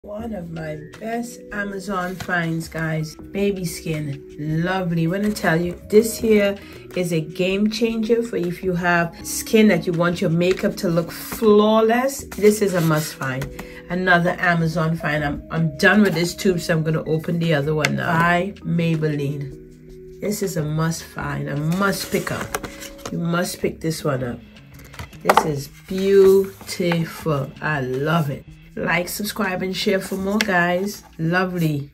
One of my best Amazon finds, guys. Baby skin, lovely. When I tell you, this here is a game changer for if you have skin that you want your makeup to look flawless. This is a must find. Another Amazon find. I'm done with this tube, so I'm gonna open the other one now. By Maybelline. This is a must find, a must pick up. You must pick this one up. This is beautiful. I love it. Like, subscribe, and share for more, guys. Lovely.